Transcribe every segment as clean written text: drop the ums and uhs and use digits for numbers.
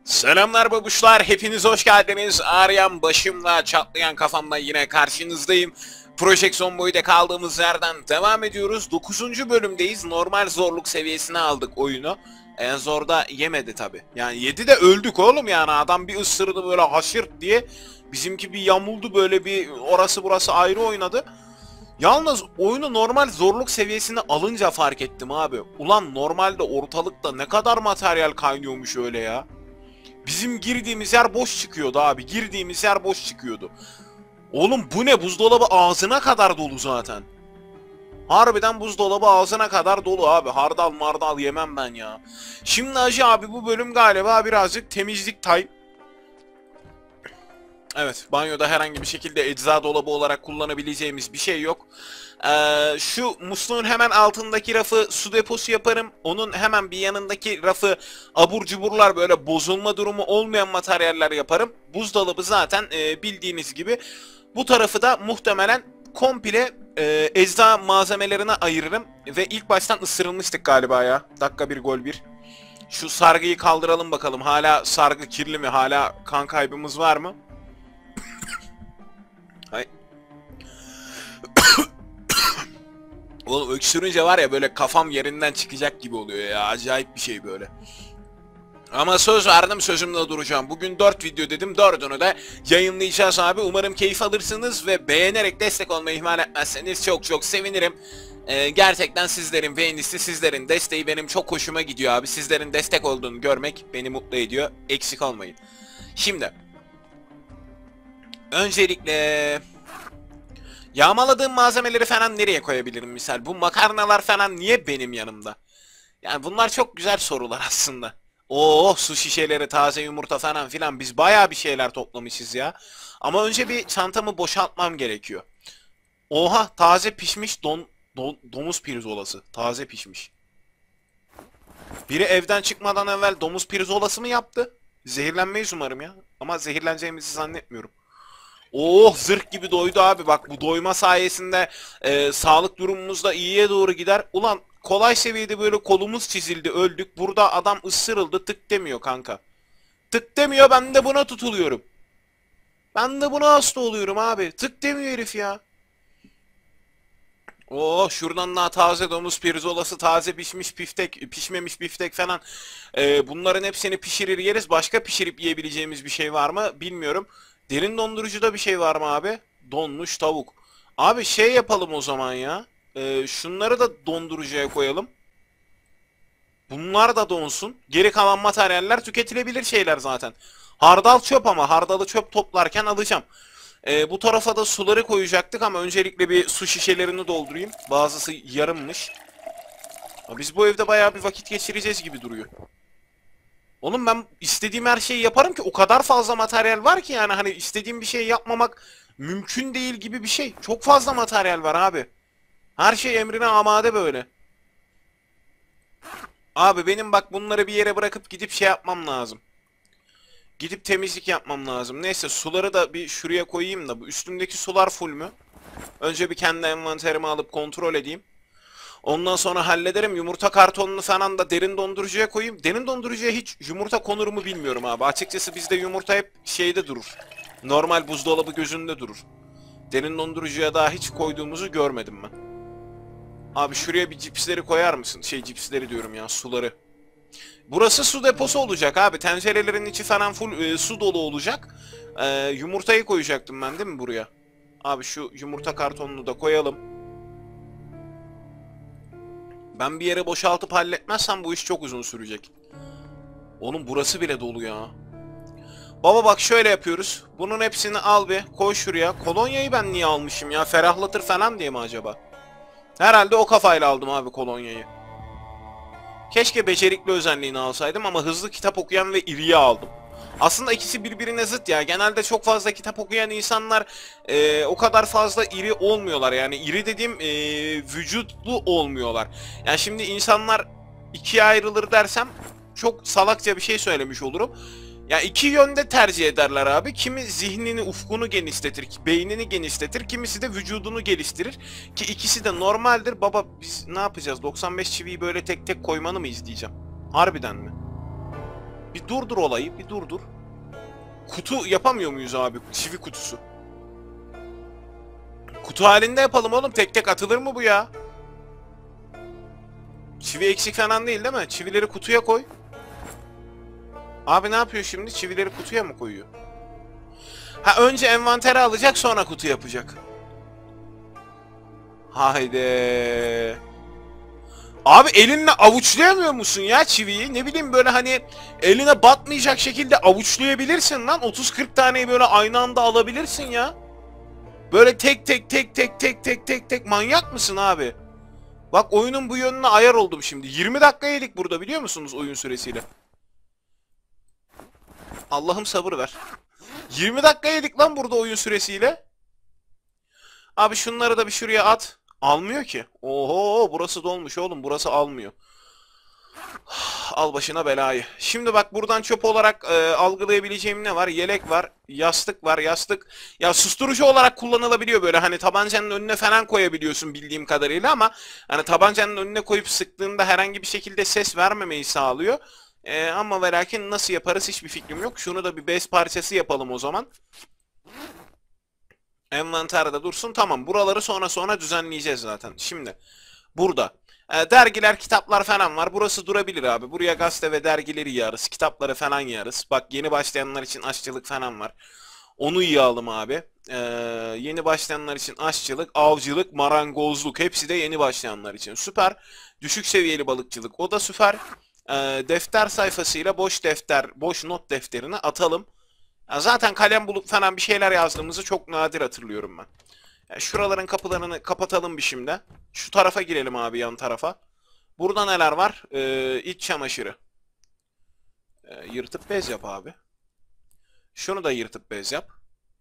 Selamlar babuşlar, hepiniz hoş geldiniz. Ağrıyan başımla, çatlayan kafamla yine karşınızdayım. Project Zomboid'e kaldığımız yerden devam ediyoruz. 9. bölümdeyiz. Normal zorluk seviyesine aldık oyunu. En zorda yemedi tabi. Yani yedi de öldük oğlum yani. Adam bir ısırdı böyle haşırt diye. Bizimki bir yamuldu, böyle bir orası burası ayrı oynadı. Yalnız oyunu normal zorluk seviyesine alınca fark ettim abi. Ulan normalde ortalıkta ne kadar materyal kaynıyormuş öyle ya. Bizim girdiğimiz yer boş çıkıyordu abi. Girdiğimiz yer boş çıkıyordu. Oğlum bu ne? Buzdolabı ağzına kadar dolu zaten. Harbiden buzdolabı ağzına kadar dolu abi. Hardal mardal yemem ben ya. Şimdi Hacı abi bu bölüm galiba birazcık temizlik time. Evet, banyoda herhangi bir şekilde ecza dolabı olarak kullanabileceğimiz bir şey yok. Şu musluğun hemen altındaki rafı su deposu yaparım. Onun hemen bir yanındaki rafı abur cuburlar, böyle bozulma durumu olmayan materyaller yaparım. Buzdolabı zaten bildiğiniz gibi. Bu tarafı da muhtemelen komple ecza malzemelerine ayırırım. Ve ilk baştan ısırılmıştık galiba ya. Dakika bir gol bir. Şu sargıyı kaldıralım bakalım. Hala sargı kirli mi? Hala kan kaybımız var mı? Hay. Oğlum öksürünce var ya, böyle kafam yerinden çıkacak gibi oluyor ya. Acayip bir şey böyle. Ama söz verdim, sözümde duracağım. Bugün 4 video dedim, 4'ünü de yayınlayacağız abi. Umarım keyif alırsınız ve beğenerek destek olmayı ihmal etmezseniz çok çok sevinirim. Gerçekten sizlerin beğenisi, sizlerin desteği benim çok hoşuma gidiyor abi. Sizlerin destek olduğunu görmek beni mutlu ediyor. Eksik olmayın. Şimdi öncelikle yağmaladığım malzemeleri falan nereye koyabilirim misal? Bu makarnalar falan niye benim yanımda? Yani bunlar çok güzel sorular aslında. Oh, su şişeleri, taze yumurta falan filan, biz bayağı bir şeyler toplamışız ya. Ama önce bir çantamı boşaltmam gerekiyor. Oha, taze pişmiş domuz pirzolası. Taze pişmiş. Biri evden çıkmadan evvel domuz pirzolası mı yaptı? Zehirlenmeyiz umarım ya. Ama zehirleneceğimizi zannetmiyorum. Oh, zırh gibi doydu abi. Bak, bu doyma sayesinde sağlık durumumuz da iyiye doğru gider. Ulan kolay seviyede böyle kolumuz çizildi, öldük. Burada adam ısırıldı, tık demiyor kanka. Tık demiyor, ben de buna tutuluyorum. Ben de buna hasta oluyorum abi. Tık demiyor herif ya. Oh, şuradan daha taze domuz pirzolası, taze pişmiş biftek, pişmemiş biftek falan. Bunların hepsini pişirir yeriz. Başka pişirip yiyebileceğimiz bir şey var mı bilmiyorum. Derin dondurucuda bir şey var mı abi? Donmuş tavuk. Abi şey yapalım o zaman ya. Şunları da dondurucuya koyalım. Bunlar da donsun. Geri kalan materyaller tüketilebilir şeyler zaten. Hardal çöp, ama hardalı çöp toplarken alacağım. Bu tarafa da suları koyacaktık ama öncelikle bir su şişelerini doldurayım. Bazısı yarımmış. Biz bu evde bayağı bir vakit geçireceğiz gibi duruyor. Oğlum ben istediğim her şeyi yaparım ki, o kadar fazla materyal var ki, yani hani istediğim bir şey yapmamak mümkün değil gibi bir şey. Çok fazla materyal var abi. Her şey emrine amade böyle. Abi benim bak bunları bir yere bırakıp gidip şey yapmam lazım. Gidip temizlik yapmam lazım. Neyse, suları da bir şuraya koyayım da, bu üstümdeki sular full mü? Önce bir kendi envanterimi alıp kontrol edeyim. Ondan sonra hallederim. Yumurta kartonunu falan da derin dondurucuya koyayım. Derin dondurucuya hiç yumurta konur mu bilmiyorum abi. Açıkçası bizde yumurta hep şeyde durur. Normal buzdolabı gözünde durur. Derin dondurucuya daha hiç koyduğumuzu görmedim ben. Abi şuraya bir cipsleri koyar mısın? Cipsleri diyorum ya, suları. Burası su deposu olacak abi. Tencerelerin içi falan full su dolu olacak. Yumurtayı koyacaktım ben değil mi buraya? Abi şu yumurta kartonunu da koyalım. Ben bir yere boşaltıp halletmezsem bu iş çok uzun sürecek. Onun burası bile dolu ya. Baba bak şöyle yapıyoruz. Bunun hepsini al bir koy şuraya. Kolonyayı ben niye almışım ya? Ferahlatır falan diye mi acaba? Herhalde o kafayla aldım abi kolonyayı. Keşke becerikli özelliğini alsaydım ama hızlı kitap okuyan ve iriyi aldım. Aslında ikisi birbirine zıt ya. Genelde çok fazla kitap okuyan insanlar o kadar fazla iri olmuyorlar. Yani iri dediğim vücutlu olmuyorlar. Yani şimdi insanlar ikiye ayrılır dersem çok salakça bir şey söylemiş olurum. Ya iki yönde tercih ederler abi. Kimi zihnini, ufkunu genişletir, beynini genişletir. Kimisi de vücudunu geliştirir. Ki ikisi de normaldir. Baba biz ne yapacağız? 95 çiviyi böyle tek tek koymanı mı izleyeceğim? Harbiden mi? Bir durdur olayı, bir durdur. Kutu yapamıyor muyuz abi? Çivi kutusu. Kutu halinde yapalım oğlum. Tek tek atılır mı bu ya? Çivi eksik falan değil mi? Çivileri kutuya koy. Abi ne yapıyor şimdi? Çivileri kutuya mı koyuyor? Ha, önce envantere alacak, sonra kutu yapacak. Haydi. Abi elinle avuçlayamıyor musun ya çiviyi? Ne bileyim, böyle hani eline batmayacak şekilde avuçlayabilirsin lan. 30-40 taneyi böyle aynı anda alabilirsin ya. Böyle tek tek tek tek tek tek tek tek manyak mısın abi? Bak, oyunun bu yönüne ayar oldum şimdi. 20 dakika yedik burada, biliyor musunuz, oyun süresiyle? Allah'ım sabır ver. 20 dakika yedik lan burada oyun süresiyle. Abi şunları da bir şuraya at. Almıyor ki. Oho, burası dolmuş oğlum. Burası almıyor. Al başına belayı. Şimdi bak, buradan çöp olarak algılayabileceğim ne var? Yelek var. Yastık var. Yastık. Ya susturucu olarak kullanılabiliyor böyle. Hani tabancanın önüne falan koyabiliyorsun bildiğim kadarıyla, ama hani tabancanın önüne koyup sıktığında herhangi bir şekilde ses vermemeyi sağlıyor. Ama ve lakin nasıl yaparız hiçbir fikrim yok. Şunu da bir bez parçası yapalım o zaman. Envanterde dursun. Tamam. Buraları sonra düzenleyeceğiz zaten. Şimdi burada dergiler, kitaplar falan var. Burası durabilir abi. Buraya gazete ve dergileri yığarız. Kitapları falan yığarız. Bak, yeni başlayanlar için aşçılık falan var. Onu yığalım abi. Yeni başlayanlar için aşçılık, avcılık, marangozluk. Hepsi de yeni başlayanlar için. Süper. Düşük seviyeli balıkçılık. O da süper. Defter sayfasıyla boş defter, boş not defterini atalım. Ya zaten kalem bulup falan bir şeyler yazdığımızı çok nadir hatırlıyorum ben. Şuraların kapılarını kapatalım bir şimdi. Şu tarafa girelim abi, yan tarafa. Burada neler var? İç çamaşırı. Yırtıp bez yap abi. Şunu da yırtıp bez yap.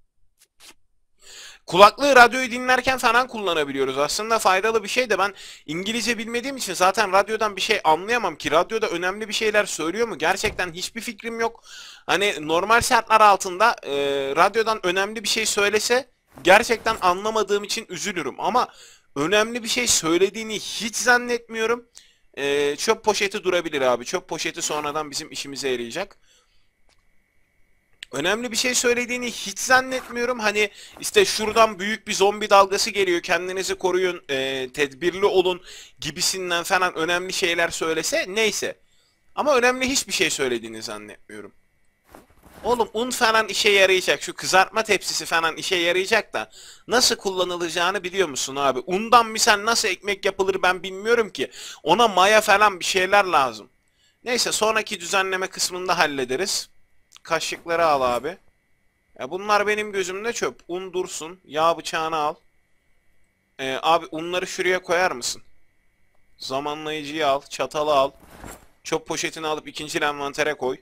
Kulaklığı radyoyu dinlerken falan kullanabiliyoruz. Aslında faydalı bir şey de, ben İngilizce bilmediğim için zaten radyodan bir şey anlayamam ki. Radyoda önemli bir şeyler söylüyor mu? Gerçekten hiçbir fikrim yok. Hani normal şartlar altında radyodan önemli bir şey söylese gerçekten anlamadığım için üzülürüm. Ama önemli bir şey söylediğini hiç zannetmiyorum. Çöp poşeti durabilir abi. Çöp poşeti sonradan bizim işimize yarayacak. Önemli bir şey söylediğini hiç zannetmiyorum. Hani işte şuradan büyük bir zombi dalgası geliyor, kendinizi koruyun, tedbirli olun gibisinden falan önemli şeyler söylese neyse. Ama önemli hiçbir şey söylediğini zannetmiyorum. Oğlum, un falan işe yarayacak. Şu kızartma tepsisi falan işe yarayacak da nasıl kullanılacağını biliyor musun abi? Undan misal nasıl ekmek yapılır ben bilmiyorum ki. Ona maya falan bir şeyler lazım. Neyse, sonraki düzenleme kısmında hallederiz. Kaşıkları al abi. Ya bunlar benim gözümde çöp. Un dursun. Yağ bıçağını al. Abi unları şuraya koyar mısın? Zamanlayıcıyı al. Çatalı al. Çöp poşetini alıp ikinci envantere koy.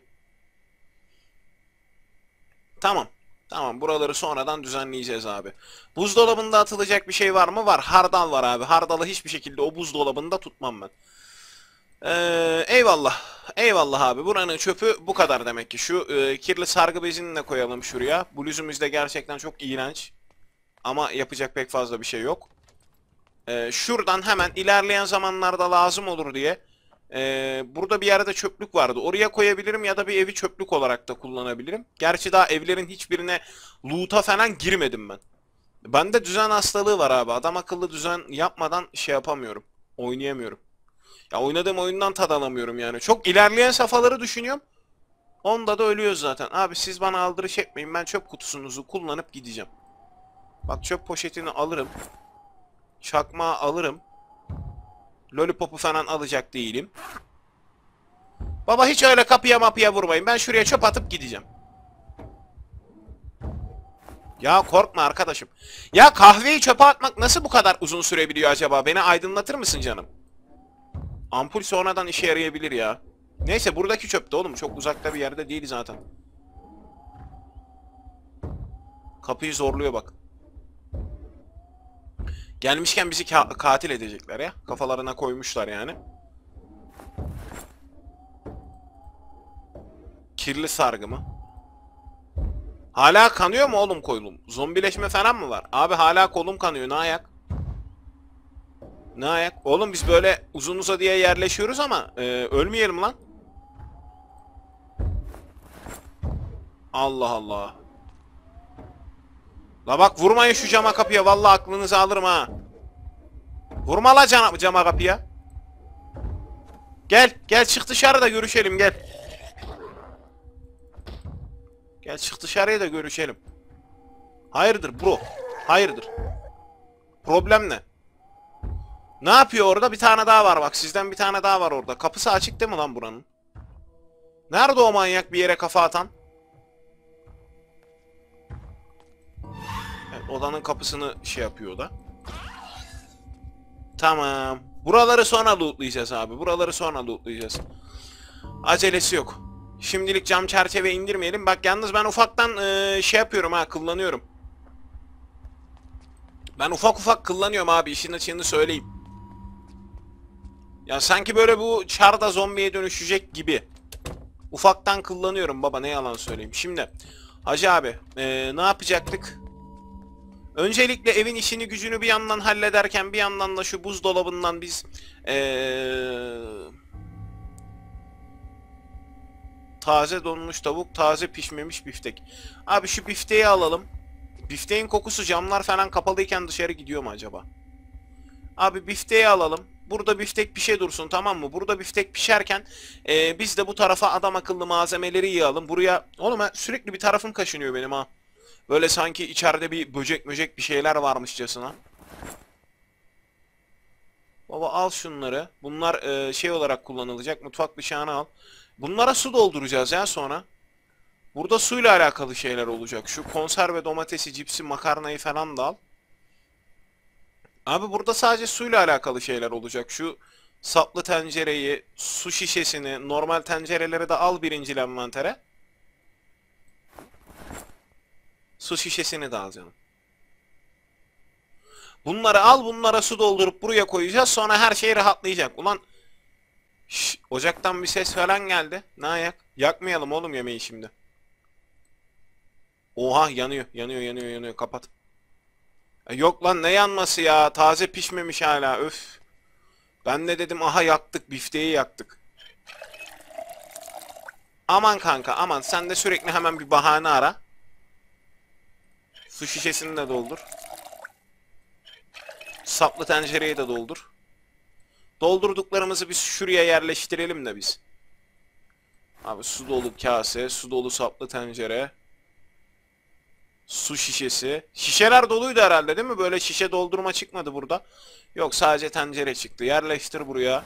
Tamam. Tamam, buraları sonradan düzenleyeceğiz abi. Buzdolabında atılacak bir şey var mı? Var. Hardal var abi. Hardalı hiçbir şekilde o buzdolabında tutmam ben. Eyvallah. Eyvallah abi. Buranın çöpü bu kadar demek ki. Şu kirli sargı bezini de koyalım şuraya. Bluzumuz da gerçekten çok iğrenç. Ama yapacak pek fazla bir şey yok. Şuradan hemen ilerleyen zamanlarda lazım olur diye. Burada bir yerde çöplük vardı. Oraya koyabilirim ya da bir evi çöplük olarak da kullanabilirim. Gerçi daha evlerin hiçbirine loot'a falan girmedim ben. Bende düzen hastalığı var abi. Adam akıllı düzen yapmadan şey yapamıyorum. Oynayamıyorum. Ya oynadığım oyundan tad alamıyorum yani. Çok ilerleyen safhaları düşünüyorum. Onda da ölüyoruz zaten. Abi siz bana aldırış etmeyin. Ben çöp kutusunuzu kullanıp gideceğim. Bak, çöp poşetini alırım. Çakmağı alırım. Lollipop'u falan alacak değilim. Baba, hiç öyle kapıya mapıya vurmayın. Ben şuraya çöp atıp gideceğim. Ya korkma arkadaşım. Ya kahveyi çöpe atmak nasıl bu kadar uzun sürebiliyor acaba? Beni aydınlatır mısın canım? Ampul sonradan işe yarayabilir ya. Neyse, buradaki çöp de oğlum çok uzakta bir yerde değil zaten. Kapıyı zorluyor bak. Gelmişken bizi katil edecekler ya. Kafalarına koymuşlar yani. Kirli sargı mı? Hala kanıyor mu oğlum kolum? Zombileşme falan mı var? Abi hala kolum kanıyor. Ne ayak? Ne ayak? Oğlum biz böyle uzun uzadıya yerleşiyoruz ama ölmeyelim lan. Allah Allah. La bak vurmayın şu cama kapıya. Vallahi aklınızı alırım ha. Vurma la cama kapıya. Gel. Gel çık dışarıda görüşelim gel. Gel çık dışarıya da görüşelim. Hayırdır bro? Hayırdır? Problem ne? Ne yapıyor orada? Bir tane daha var bak. Sizden bir tane daha var orada. Kapısı açık değil mi lan buranın? Nerede o manyak bir yere kafa atan? Evet, odanın kapısını şey yapıyor o da. Tamam. Buraları sonra lootlayacağız abi. Buraları sonra lootlayacağız. Acelesi yok. Şimdilik cam çerçeve indirmeyelim. Bak yalnız ben ufaktan şey yapıyorum ha. Kullanıyorum. Ben ufak ufak kullanıyorum abi. İşin açığını söyleyeyim. Ya sanki böyle bu çarda zombiye dönüşecek gibi. Ufaktan kullanıyorum baba ne yalan söyleyeyim. Şimdi Hacı abi ne yapacaktık? Öncelikle evin işini gücünü bir yandan hallederken bir yandan da şu buzdolabından biz taze donmuş tavuk, taze pişmemiş biftek. Abi şu bifteği alalım. Bifteğin kokusu camlar falan kapalıyken dışarı gidiyor mu acaba? Abi bifteği alalım. Burada biftek pişe dursun tamam mı? Burada biftek pişerken biz de bu tarafa adam akıllı malzemeleri yığalım. Buraya... Oğlum sürekli bir tarafım kaşınıyor benim ha. Böyle sanki içeride bir böcek bir şeyler varmışçasına. Baba al şunları. Bunlar şey olarak kullanılacak. Mutfak bıçağını al. Bunlara su dolduracağız ya sonra. Burada suyla alakalı şeyler olacak. Şu konserve domatesi, cipsi, makarnayı falan da al. Abi burada sadece suyla alakalı şeyler olacak. Şu saplı tencereyi, su şişesini, normal tencereleri de al birinci envantere. Su şişesini de al canım. Bunları al, bunlara su doldurup buraya koyacağız. Sonra her şey rahatlayacak. Ulan ocaktan bir ses falan geldi. Ne ayak? Yakmayalım oğlum yemeği şimdi. Oha yanıyor, yanıyor. Kapat. Yok lan ne yanması ya? Taze pişmemiş hala. Öf. Ben de dedim aha yaktık, bifteyi yaktık. Aman kanka aman sen de sürekli hemen bir bahane ara. Su şişesini de doldur. Saplı tencereyi de doldur. Doldurduklarımızı biz şuraya yerleştirelim de biz. Abi su dolu kase, su dolu saplı tencere. Su şişesi. Şişeler doluydu herhalde değil mi? Böyle şişe doldurma çıkmadı burada. Yok sadece tencere çıktı. Yerleştir buraya.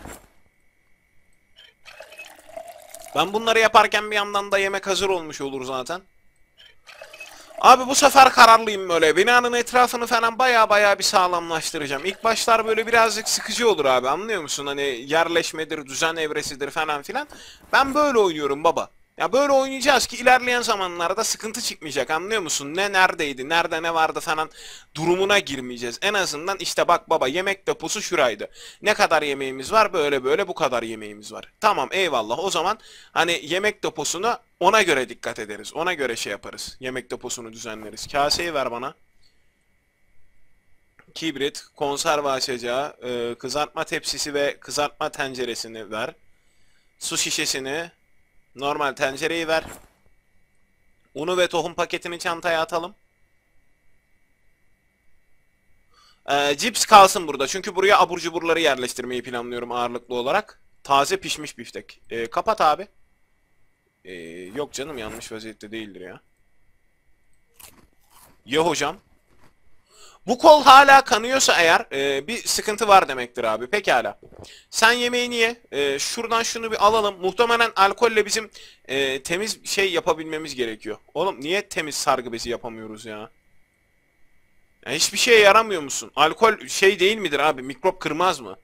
Ben bunları yaparken bir yandan da yemek hazır olmuş olur zaten. Abi bu sefer kararlıyım böyle. Binanın etrafını falan baya bir sağlamlaştıracağım. İlk başlar böyle birazcık sıkıcı olur abi anlıyor musun? Hani yerleşmedir, düzen evresidir falan filan. Ben böyle oynuyorum baba. Ya böyle oynayacağız ki ilerleyen zamanlarda sıkıntı çıkmayacak anlıyor musun? Ne neredeydi, nerede ne vardı falan durumuna girmeyeceğiz. En azından işte bak baba yemek deposu şuraydı. Ne kadar yemeğimiz var? Böyle bu kadar yemeğimiz var. Tamam eyvallah o zaman hani yemek deposuna ona göre dikkat ederiz. Ona göre şey yaparız. Yemek deposunu düzenleriz. Kaseyi ver bana. Kibrit, konserve açacağı, kızartma tepsisi ve kızartma tenceresini ver. Su şişesini, normal tencereyi ver. Unu ve tohum paketini çantaya atalım. Cips kalsın burada. Çünkü buraya abur cuburları yerleştirmeyi planlıyorum ağırlıklı olarak. Taze pişmiş biftek. Kapat abi. Yok canım yanlış vaziyette değildir ya. Ye hocam. Bu kol hala kanıyorsa eğer bir sıkıntı var demektir abi. Pekala. Sen yemeğini ye. Şuradan şunu bir alalım. Muhtemelen alkolle bizim temiz şey yapabilmemiz gerekiyor. Oğlum niye temiz sargı bezi yapamıyoruz ya? Ya hiçbir şeye yaramıyor musun? Alkol şey değil midir abi? Mikrop kırmaz mı?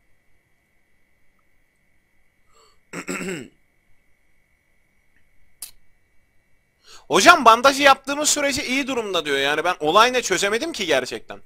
Hocam bandajı yaptığımız sürece iyi durumda diyor. Yani ben olay ne çözemedim ki gerçekten.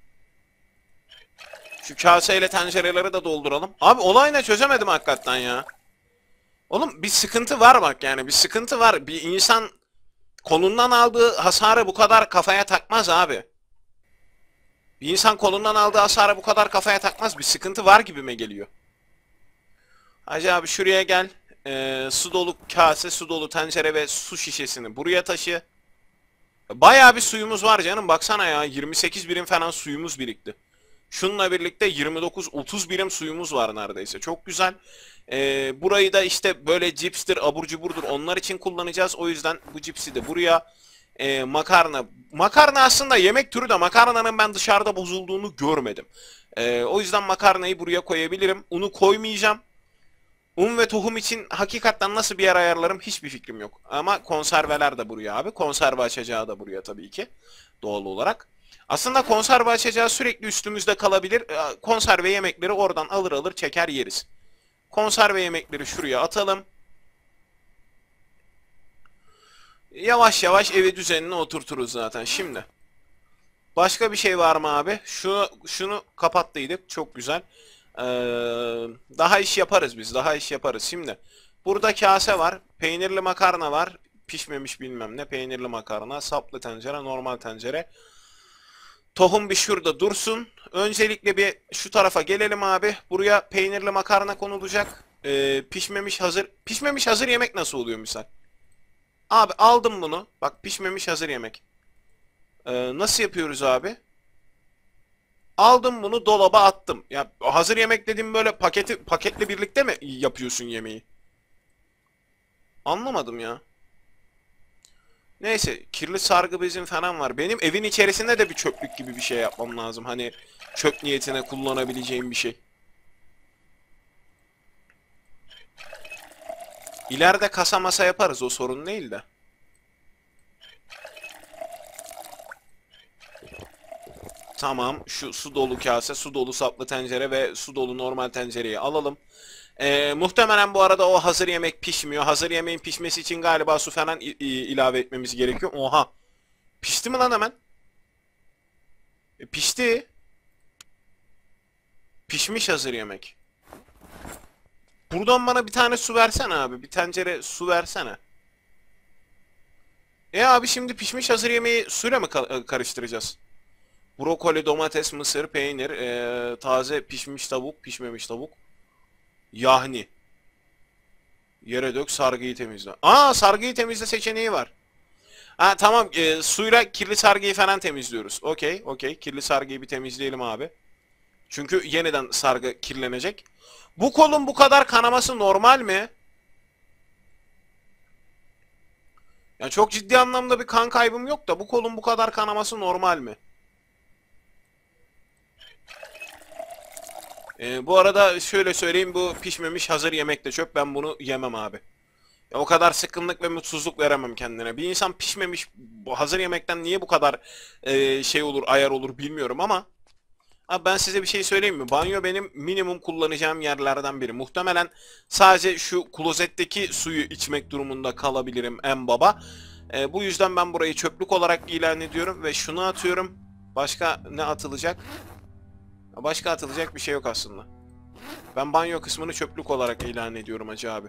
Şu kaseyle tencereleri de dolduralım. Abi olay ne çözemedim hakikaten ya. Oğlum bir sıkıntı var bak yani bir sıkıntı var. Bir insan kolundan aldığı hasarı bu kadar kafaya takmaz abi. Bir insan kolundan aldığı hasarı bu kadar kafaya takmaz. Bir sıkıntı var gibime geliyor. Hacı abi şuraya gel. su dolu kase, su dolu tencere ve su şişesini buraya taşı. Bayağı bir suyumuz var canım, baksana ya, 28 birim falan suyumuz birikti. Şununla birlikte 29-30 birim suyumuz var neredeyse. Çok güzel. Burayı da işte böyle cipstir, abur cuburdur, onlar için kullanacağız. O yüzden bu cipsi de buraya. Makarna. Makarna aslında yemek türü de makarnanın ben dışarıda bozulduğunu görmedim. O yüzden makarnayı buraya koyabilirim. Unu koymayacağım. Un ve tohum için hakikaten nasıl bir yer ayarlarım hiçbir fikrim yok. Ama konserveler de buraya abi. Konserve açacağı da buraya tabii ki. Doğal olarak. Aslında konserve açacağı sürekli üstümüzde kalabilir. Konserve yemekleri oradan alır alır çeker yeriz. Konserve yemekleri şuraya atalım. Yavaş yavaş evi düzenine oturturuz zaten. Şimdi. Başka bir şey var mı abi? Şunu kapattıydık. Çok güzel. Ee, Daha iş yaparız biz. Daha iş yaparız. Şimdi. Burada kase var. Peynirli makarna var. Pişmemiş bilmem ne. Peynirli makarna. Saplı tencere. Normal tencere. Tohum bir şurada dursun. Öncelikle bir şu tarafa gelelim abi. Buraya peynirli makarna konulacak. Pişmemiş hazır yemek nasıl oluyor misal? Abi aldım bunu. Bak pişmemiş hazır yemek. Nasıl yapıyoruz abi? Aldım bunu dolaba attım. Ya hazır yemek dediğim böyle paketle birlikte mi yapıyorsun yemeği? Anlamadım ya. Neyse, kirli sargı bezim falan var. Benim evin içerisinde de bir çöplük gibi bir şey yapmam lazım. Hani çöp niyetine kullanabileceğim bir şey. İleride kasa masa yaparız, o sorun değil de. Tamam, şu su dolu kase, su dolu saplı tencere ve su dolu normal tencereyi alalım. Muhtemelen bu arada o hazır yemek pişmiyor. Hazır yemeğin pişmesi için galiba su falan ilave etmemiz gerekiyor. Oha. Pişti mi lan hemen? Pişti. Pişmiş hazır yemek. Buradan bana bir tane su versene abi. Bir tencere su versene. Abi şimdi pişmiş hazır yemeği suyla mı karıştıracağız? Brokoli, domates, mısır, peynir, taze pişmiş tavuk, pişmemiş tavuk. Yahni. Yere dök, sargıyı temizle. Sargıyı temizle seçeneği var. Tamam, suyla kirli sargıyı falan temizliyoruz. Okey. Kirli sargıyı bir temizleyelim abi. Çünkü yeniden sargı kirlenecek. Bu kolun bu kadar kanaması normal mi? Ya çok ciddi anlamda bir kan kaybım yok da bu kolun bu kadar kanaması normal mi? Bu arada şöyle söyleyeyim, bu pişmemiş hazır yemek de çöp, ben bunu yemem abi. O kadar sıkkınlık ve mutsuzluk veremem kendine. Bir insan pişmemiş bu hazır yemekten niye bu kadar şey olur, ayar olur bilmiyorum ama abi ben size bir şey söyleyeyim mi? Banyo benim minimum kullanacağım yerlerden biri. Muhtemelen sadece şu klozetteki suyu içmek durumunda kalabilirim en baba. Bu yüzden ben burayı çöplük olarak ilan ediyorum ve şunu atıyorum. Başka ne atılacak? Başka atılacak bir şey yok aslında. Ben banyo kısmını çöplük olarak ilan ediyorum hacı abi.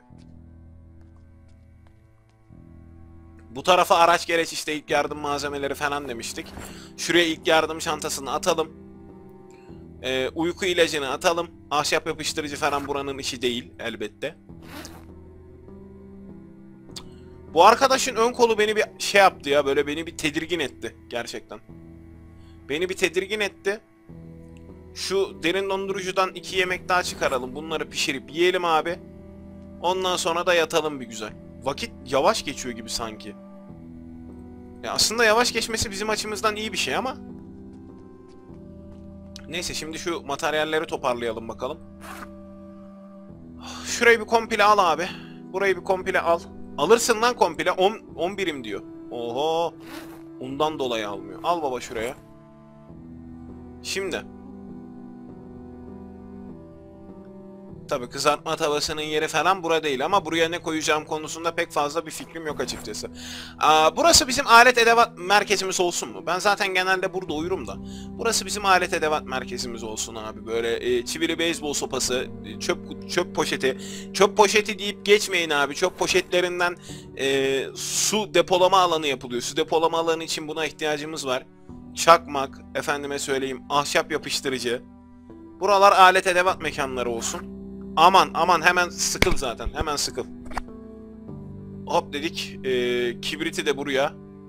Bu tarafa araç gereç işte ilk yardım malzemeleri falan demiştik. Şuraya ilk yardım çantasını atalım. Uyku ilacını atalım. Ahşap yapıştırıcı falan buranın işi değil elbette. Bu arkadaşın ön kolu beni bir şey yaptı ya, böyle beni bir tedirgin etti gerçekten. Beni bir tedirgin etti. Şu derin dondurucudan 2 yemek daha çıkaralım. Bunları pişirip yiyelim abi. Ondan sonra da yatalım bir güzel. Vakit yavaş geçiyor gibi sanki. Ya aslında yavaş geçmesi bizim açımızdan iyi bir şey ama. Neyse, şimdi şu materyalleri toparlayalım bakalım. Şurayı bir komple al abi. Burayı bir komple al. Alırsın lan komple. 10 birim diyor. Oho. Ondan dolayı almıyor. Al baba şuraya. Şimdi. Tabii kızartma tavasının yeri falan bura değil ama buraya ne koyacağım konusunda pek fazla bir fikrim yok açıkçası. Burası bizim alet edevat merkezimiz olsun mu? Ben zaten genelde burada uyurum da. Burası bizim alet edevat merkezimiz olsun abi. Böyle çivili beyzbol sopası, çöp poşeti. Çöp poşeti deyip geçmeyin abi. Çöp poşetlerinden su depolama alanı yapılıyor. Su depolama alanı için buna ihtiyacımız var. Çakmak, efendime söyleyeyim, ahşap yapıştırıcı. Buralar alet edevat mekanları olsun. Aman hemen sıkıl zaten. Hemen sıkıl. Hop dedik. Kibriti de buraya.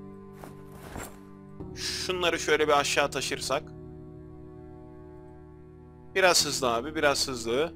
Şunları şöyle bir aşağı taşırsak. Biraz hızlı abi, biraz hızlı.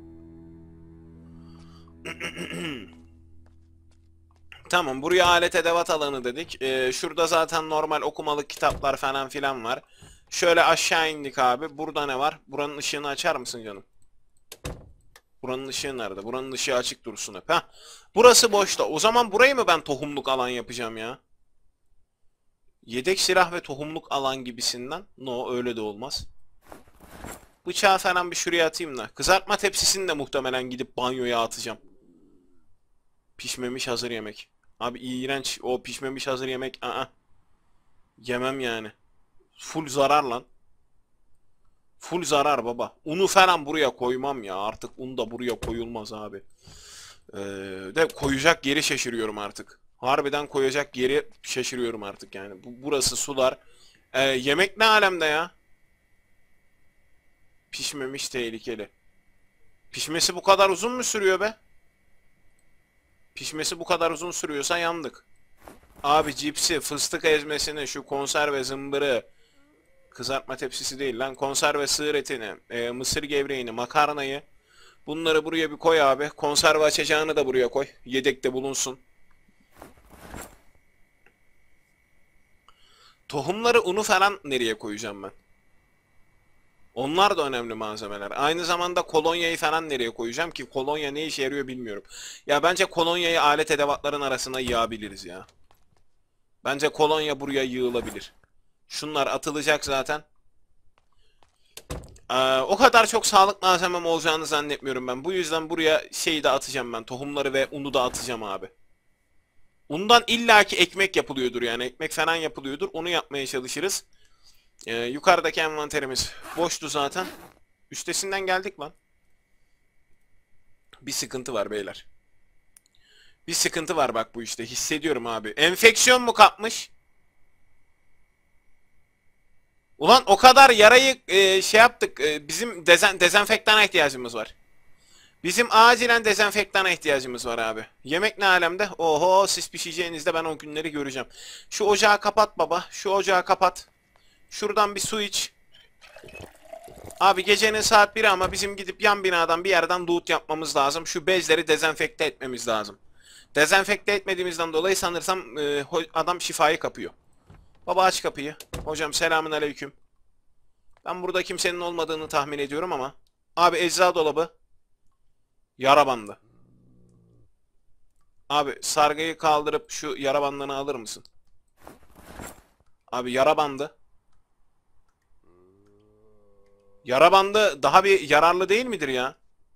Tamam, buraya alet edevat alanı dedik. Şurada zaten normal okumalık kitaplar falan filan var. Şöyle aşağı indik abi. Burada ne var? Buranın ışığını açar mısın canım? Buranın ışığı nerede? Buranın ışığı açık dursun hep. Heh. Burası boşta. O zaman burayı mı ben tohumluk alan yapacağım ya? Yedek silah ve tohumluk alan gibisinden. No, öyle de olmaz. Bıçağı falan bir şuraya atayım da. Kızartma tepsisini de muhtemelen gidip banyoya atacağım. Pişmemiş hazır yemek. Abi iğrenç. O pişmemiş hazır yemek. Yemem yani. Full zarar lan. Full zarar baba. Unu falan buraya koymam ya. Artık un da buraya koyulmaz abi. De koyacak yeri şaşırıyorum artık. Harbiden koyacak yeri şaşırıyorum artık yani. Burası sular. Yemek ne alemde ya? Pişmemiş tehlikeli. Pişmesi bu kadar uzun mu sürüyor be? Pişmesi bu kadar uzun sürüyorsa yandık. Abi cipsi, fıstık ezmesini, şu konserve zımbırı, kızartma tepsisi değil lan, konserve sığır etini, mısır gevreğini, makarnayı, bunları buraya bir koy abi. Konserve açacağını da buraya koy. Yedekte bulunsun. Tohumları, unu falan nereye koyacağım ben? Onlar da önemli malzemeler. Aynı zamanda kolonyayı falan nereye koyacağım ki kolonya ne işe yarıyor bilmiyorum. Ya bence kolonyayı alet edevatların arasına yığabiliriz ya. Bence kolonya buraya yığılabilir. Şunlar atılacak zaten. O kadar çok sağlık malzemem olacağını zannetmiyorum ben. Bu yüzden buraya şeyi de atacağım ben. Tohumları ve unu da atacağım abi. Undan illaki ekmek yapılıyordur yani. Ekmek falan yapılıyordur. Onu yapmaya çalışırız. Yukarıdaki envanterimiz boştu zaten. Üstesinden geldik lan. Bir sıkıntı var beyler. Bir sıkıntı var bak bu işte. Hissediyorum abi. Enfeksiyon mu kapmış? Ulan o kadar yarayı şey yaptık. Bizim dezenfektana ihtiyacımız var. Bizim acilen dezenfektana ihtiyacımız var abi. Yemek ne alemde? Oho, siz pişeceğinizde ben o günleri göreceğim. Şu ocağı kapat baba. Şu ocağı kapat. Şuradan bir su iç. Abi gecenin saat 1'i ama bizim gidip yan binadan bir yerden loot yapmamız lazım. Şu bezleri dezenfekte etmemiz lazım. Dezenfekte etmediğimizden dolayı sanırsam adam şifayı kapıyor. Baba aç kapıyı. Hocam selamünaleyküm. Ben burada kimsenin olmadığını tahmin ediyorum ama. Abi ecza dolabı. Yara bandı. Abi sargıyı kaldırıp şu yara bandını alır mısın? Abi yara bandı. Yara bandı daha bir yararlı değil midir ya?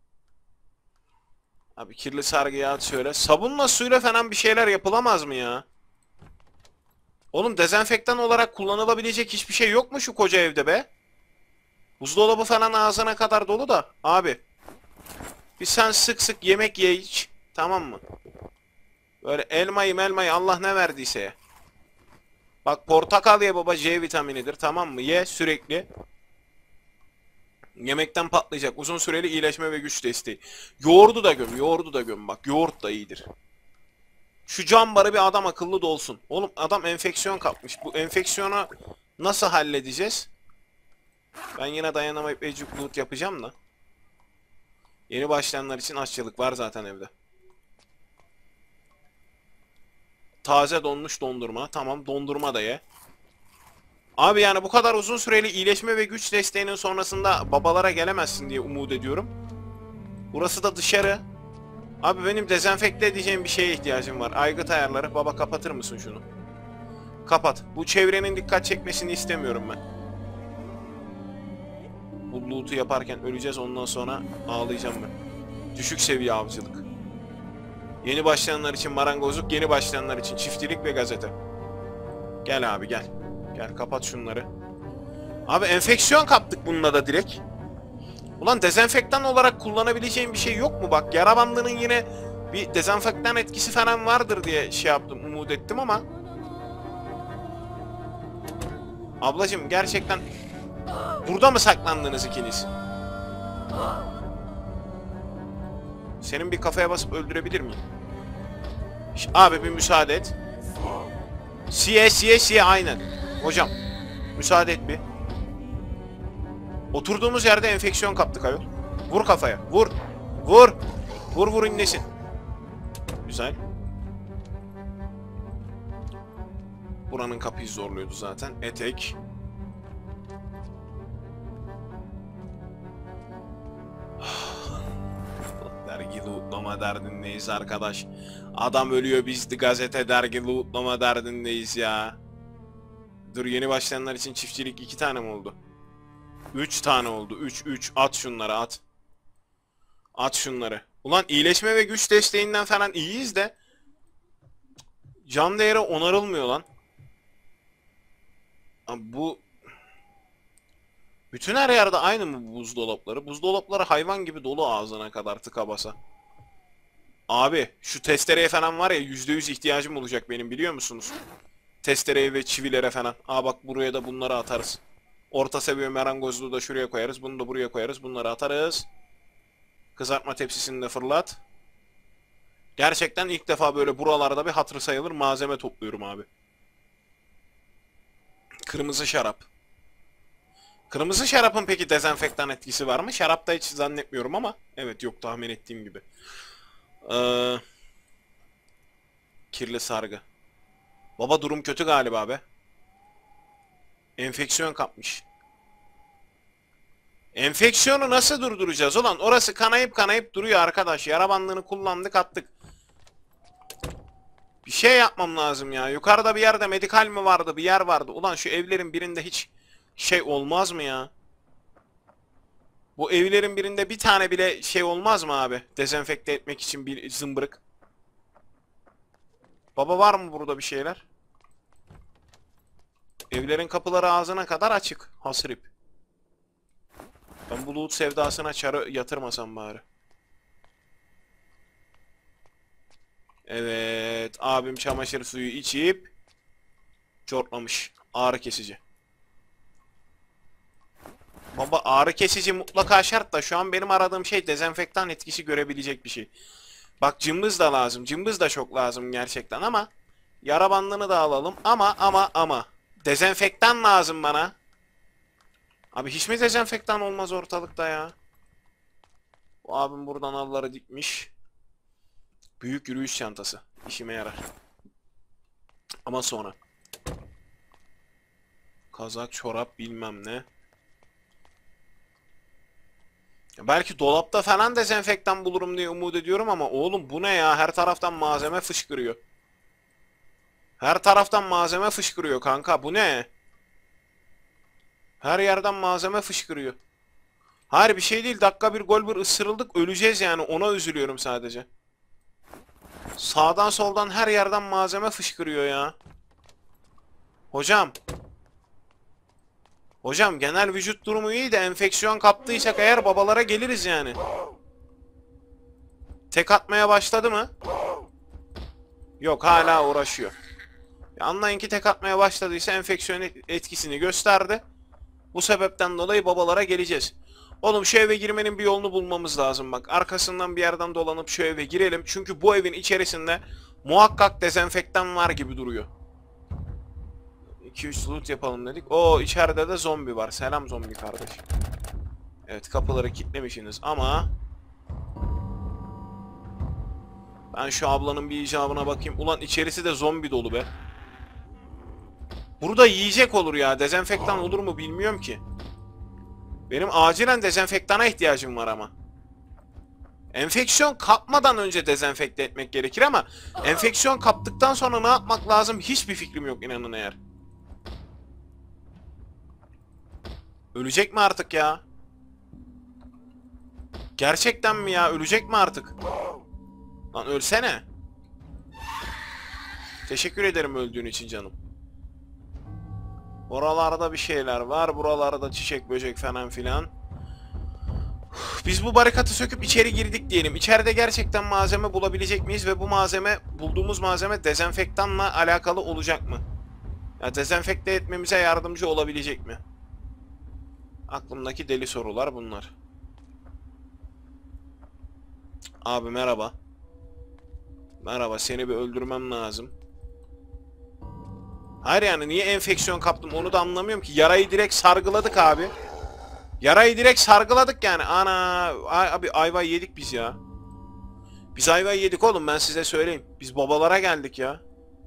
Abi kirli sargıyı at şöyle. Sabunla suyla falan bir şeyler yapılamaz mı ya? Oğlum dezenfektan olarak kullanılabilecek hiçbir şey yok mu şu koca evde be? Buzdolabı falan ağzına kadar dolu da. Abi. Bir sen sık sık yemek ye iç. Tamam mı? Böyle elmayı Allah ne verdiyse ye. Bak portakal ye baba, C vitaminidir, tamam mı? Ye sürekli. Yemekten patlayacak. Uzun süreli iyileşme ve güç desteği. Yoğurdu da göm, yoğurdu da göm bak. Yoğurt da iyidir. Şu cambarı bir adam akıllı dolsun. Oğlum adam enfeksiyon kapmış. Bu enfeksiyonu nasıl halledeceğiz? Ben yine dayanamayıp ecuk loot yapacağım da. Yeni başlayanlar için aşçılık var zaten evde. Taze donmuş dondurma. Tamam, dondurma da ye. Abi yani bu kadar uzun süreli iyileşme ve güç desteğinin sonrasında babalara gelemezsin diye umut ediyorum. Burası da dışarı. Abi benim dezenfekte edeceğim bir şeye ihtiyacım var. Aygıt ayarları. Baba kapatır mısın şunu? Kapat. Bu çevrenin dikkat çekmesini istemiyorum ben. Bu loot'u yaparken öleceğiz, ondan sonra ağlayacağım ben. Düşük seviye avcılık. Yeni başlayanlar için marangozluk, yeni başlayanlar için çiftçilik ve gazete. Gel abi gel. Gel kapat şunları. Abi enfeksiyon kaptık bununla da direkt. Ulan dezenfektan olarak kullanabileceğim bir şey yok mu? Bak yara bandının yine bir dezenfektan etkisi falan vardır diye şey yaptım, umut ettim ama. Ablacım gerçekten burada mı saklandınız ikiniz? Senin bir kafaya basıp öldürebilir miyim? Abi bir müsaade et. Siye aynen. Hocam müsaade et bir. Oturduğumuz yerde enfeksiyon kaptık ayol. Vur kafaya. Vur. Vur. Vur inlesin. Güzel. Buranın kapıyı zorluyordu zaten. Etek. Dergi lootlama derdindeyiz arkadaş. Adam ölüyor, biz de gazete dergi lootlama derdindeyiz ya. Dur, yeni başlayanlar için çiftçilik 2 tane mi oldu? 3 tane oldu. 3 at şunları at. At şunları. Ulan iyileşme ve güç desteğinden falan iyiyiz de can değeri onarılmıyor lan. Abi bu bütün her yerde aynı mı bu buzdolapları? Buzdolapları hayvan gibi dolu ağzına kadar tıka basa. Abi şu testereye falan var ya, %100 ihtiyacım olacak benim, biliyor musunuz? Testereye ve çivilere falan. Aa bak, buraya da bunları atarız. Orta seviye marangozluğu da şuraya koyarız. Bunu da buraya koyarız. Bunları atarız. Kızartma tepsisini de fırlat. Gerçekten ilk defa böyle buralarda bir hatırı sayılır malzeme topluyorum abi. Kırmızı şarap. Kırmızı şarapın peki dezenfektan etkisi var mı? Şarapta hiç zannetmiyorum ama. Evet, yok, tahmin ettiğim gibi. Kirli sargı. Baba durum kötü galiba be. Enfeksiyon kapmış. Enfeksiyonu nasıl durduracağız ulan? Orası kanayıp duruyor arkadaş. Yara bandını kullandık, attık. Bir şey yapmam lazım ya. Yukarıda bir yerde medikal mi vardı? Bir yer vardı. Ulan şu evlerin birinde hiç şey olmaz mı ya? Bu evlerin birinde bir tane bile şey olmaz mı abi? Dezenfekte etmek için bir zımbırık. Baba var mı burada bir şeyler? Evlerin kapıları ağzına kadar açık. Hasrip. Ben bu loot sevdasına çarı yatırmasam bari. Evet. Abim çamaşır suyu içip çortlamış. Ağrı kesici. Baba ağrı kesici mutlaka şart da şu an benim aradığım şey dezenfektan etkisi görebilecek bir şey. Bak cımbız da lazım. Cımbız da çok lazım gerçekten ama yara bandını da alalım. Ama dezenfektan lazım bana. Abi hiç mi dezenfektan olmaz ortalıkta ya? Bu abim buradan alları dikmiş. Büyük yürüyüş çantası. İşime yarar. Ama sonra. Kazak, çorap, bilmem ne. Belki dolapta falan dezenfektan bulurum diye umut ediyorum ama oğlum bu ne ya? Her taraftan malzeme fışkırıyor. Her taraftan malzeme fışkırıyor kanka. Bu ne? Her yerden malzeme fışkırıyor. Hayır, bir şey değil. Dakika bir gol bir ısırıldık. Öleceğiz yani. Ona üzülüyorum sadece. Sağdan soldan her yerden malzeme fışkırıyor ya. Hocam. Hocam genel vücut durumu iyi de enfeksiyon kaptıysak eğer babalara geliriz yani. Tek atmaya başladı mı? Yok, hala uğraşıyor. Anlayın ki tek atmaya başladıysa enfeksiyon etkisini gösterdi. Bu sebepten dolayı babalara geleceğiz. Oğlum şu eve girmenin bir yolunu bulmamız lazım bak. Arkasından bir yerden dolanıp şu eve girelim. Çünkü bu evin içerisinde muhakkak dezenfektan var gibi duruyor. 2-3 loot yapalım dedik. Oo, içeride de zombi var. Selam zombi kardeş. Evet, kapıları kilitlemişsiniz ama ben şu ablanın bir icabına bakayım. Ulan içerisi de zombi dolu be. Burada yiyecek olur ya. Dezenfektan olur mu bilmiyorum ki. Benim acilen dezenfektana ihtiyacım var ama. Enfeksiyon kapmadan önce dezenfekte etmek gerekir ama enfeksiyon kaptıktan sonra ne yapmak lazım hiçbir fikrim yok, inanın eğer. Ölecek mi artık ya? Gerçekten mi ya? Ölecek mi artık? Lan ölsene. Teşekkür ederim öldüğün için canım. Oralarda bir şeyler var. Buralarda çiçek böcek falan filan. Biz bu barikatı söküp içeri girdik diyelim. İçeride gerçekten malzeme bulabilecek miyiz ve bu malzeme, bulduğumuz malzeme dezenfektanla alakalı olacak mı? Ya dezenfekte etmemize yardımcı olabilecek mi? Aklımdaki deli sorular bunlar. Abi merhaba. Merhaba, seni bir öldürmem lazım. Hayır yani niye enfeksiyon kaptım onu da anlamıyorum ki. Yarayı direkt sargıladık abi. Yarayı direkt sargıladık yani. Ana abi ayva yedik biz ya. Biz ayva yedik oğlum, ben size söyleyeyim. Biz babalara geldik ya.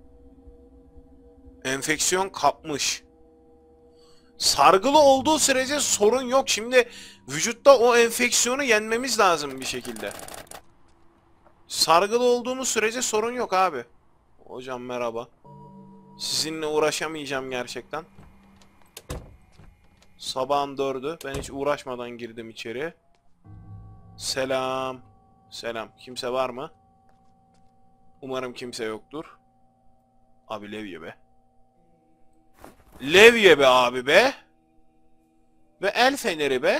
Enfeksiyon kapmış. Sargılı olduğu sürece sorun yok. Şimdi vücutta o enfeksiyonu yenmemiz lazım bir şekilde. Sargılı olduğumuz sürece sorun yok abi. Hocam merhaba. Sizinle uğraşamayacağım gerçekten. Sabahın 4'ü. Ben hiç uğraşmadan girdim içeri. Selam. Selam. Kimse var mı? Umarım kimse yoktur. Abi levye be. Levye be abi be. Ve el feneri be.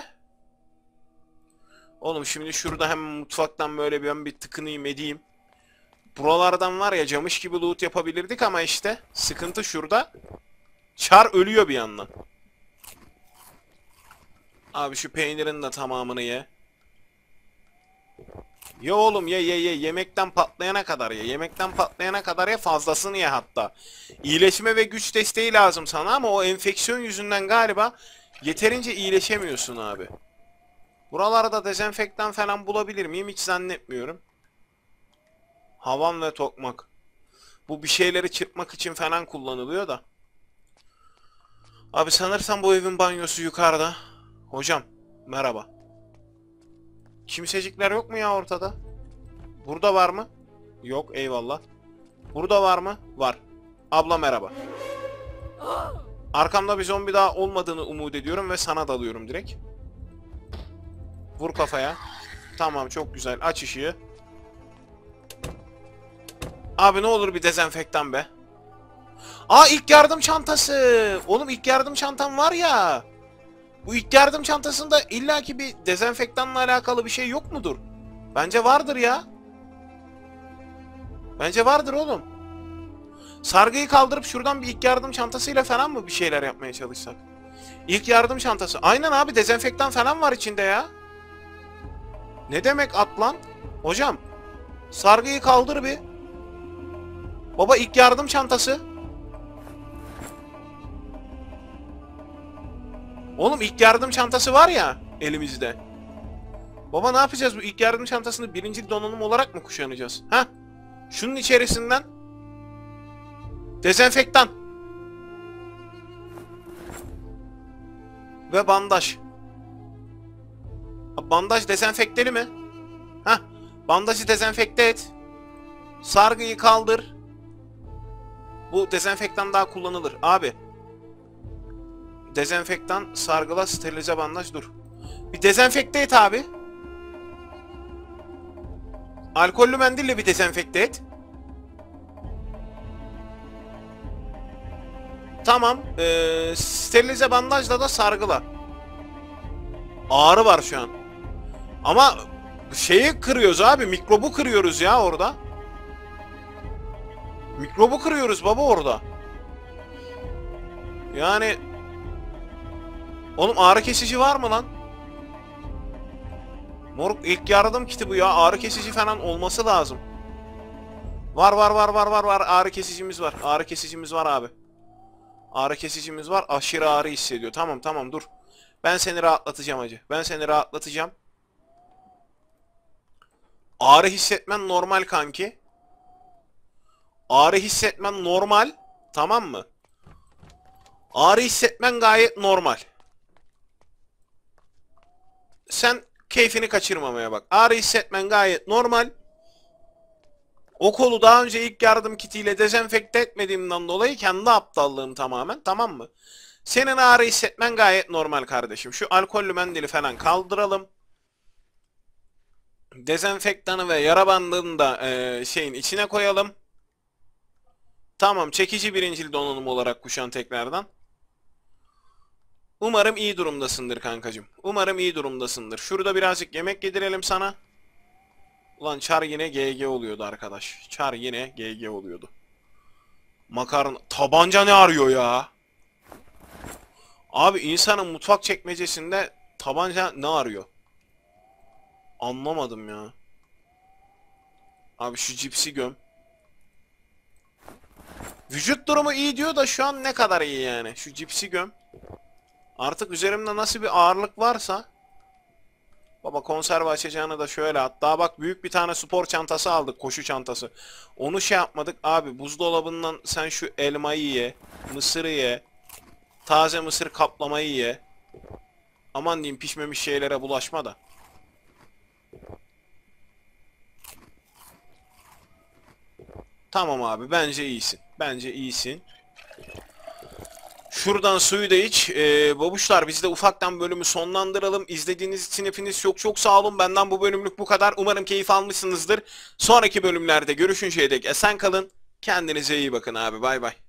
Oğlum şimdi şurada hemen mutfaktan böyle ben bir tıkınayım edeyim. Buralardan var ya camış gibi loot yapabilirdik ama işte sıkıntı şurada. Çar ölüyor bir yandan. Abi şu peynirin de tamamını ye. Ye oğlum ye ye ye. Yemekten patlayana kadar ye. Yemekten patlayana kadar ye, fazlasını ye hatta. İyileşme ve güç desteği lazım sana ama o enfeksiyon yüzünden galiba yeterince iyileşemiyorsun abi. Buralarda dezenfektan falan bulabilir miyim? Hiç zannetmiyorum. Havan ve tokmak. Bu bir şeyleri çırpmak için falan kullanılıyor da. Abi sanırsam bu evin banyosu yukarıda. Hocam merhaba. Kimsecikler yok mu ya ortada? Burada var mı? Yok, eyvallah. Burada var mı? Var. Abla merhaba. Arkamda bir zombi daha olmadığını umut ediyorum ve sana dalıyorum direkt. Vur kafaya. Tamam, çok güzel. Aç ışığı. Abi ne olur bir dezenfektan be. Aa, ilk yardım çantası. Oğlum ilk yardım çantam var ya. Bu ilk yardım çantasında illaki bir dezenfektanla alakalı bir şey yok mudur? Bence vardır ya. Bence vardır oğlum. Sargıyı kaldırıp şuradan bir ilk yardım çantasıyla falan mı bir şeyler yapmaya çalışsak? İlk yardım çantası. Aynen abi, dezenfektan falan var içinde ya. Ne demek at lan? Hocam. Sargıyı kaldır bir. Baba ilk yardım çantası. Oğlum ilk yardım çantası var ya elimizde. Baba ne yapacağız, bu ilk yardım çantasını birinci donanım olarak mı kuşanacağız? Ha? Şunun içerisinden dezenfektan ve bandaj. Bandaj dezenfekteli mi? Ha? Bandajı dezenfekte et. Sargıyı kaldır. Bu dezenfektan daha kullanılır abi. Dezenfektan, sargıla, sterilize bandaj, dur. Bir dezenfekte et abi. Alkollü mendille bir dezenfekte et. Tamam. Sterilize bandajla da sargıla. Ağrı var şu an. Ama şeyi kırıyoruz abi. Mikrobu kırıyoruz ya orada. Mikrobu kırıyoruz baba orada. Yani... Oğlum ağrı kesici var mı lan? Moruk ilk yardım kiti bu ya. Ağrı kesici falan olması lazım. Var var var var var var. Ağrı kesicimiz var. Ağrı kesicimiz var abi. Ağrı kesicimiz var. Aşırı ağrı hissediyor. Tamam tamam dur. Ben seni rahatlatacağım hacı. Ben seni rahatlatacağım. Ağrı hissetmen normal kanki. Ağrı hissetmen normal. Tamam mı? Ağrı hissetmen gayet normal. Sen keyfini kaçırmamaya bak. Ağrı hissetmen gayet normal. O kolu daha önce ilk yardım kitiyle dezenfekte etmediğimden dolayı kendi aptallığım tamamen, tamam mı? Senin ağrı hissetmen gayet normal kardeşim. Şu alkollü mendili falan kaldıralım. Dezenfektanı ve yara bandını da şeyin içine koyalım. Tamam, çekici birincil donanım olarak kuşan tekrardan. Umarım iyi durumdasındır kankacım. Umarım iyi durumdasındır. Şurada birazcık yemek yedirelim sana. Ulan Char yine GG oluyordu arkadaş. Char yine GG oluyordu. Makarna... Tabanca ne arıyor ya? Abi insanın mutfak çekmecesinde tabanca ne arıyor? Anlamadım ya. Abi şu cipsi göm. Vücut durumu iyi diyor da şu an ne kadar iyi yani. Şu cipsi göm. Artık üzerimde nasıl bir ağırlık varsa. Baba konserve açacağını da şöyle. Hatta bak büyük bir tane spor çantası aldık. Koşu çantası. Onu şey yapmadık. Abi buzdolabından sen şu elmayı ye. Mısırı ye. Taze mısır kaplamayı ye. Aman diyeyim pişmemiş şeylere bulaşma da. Tamam abi bence iyisin. Bence iyisin. Şuradan suyu da iç. Babuşlar biz de ufaktan bölümü sonlandıralım. İzlediğiniz için hepiniz çok çok sağ olun. Benden bu bölümlük bu kadar. Umarım keyif almışsınızdır. Sonraki bölümlerde görüşünceye dek esen kalın. Kendinize iyi bakın abi. Bay bay.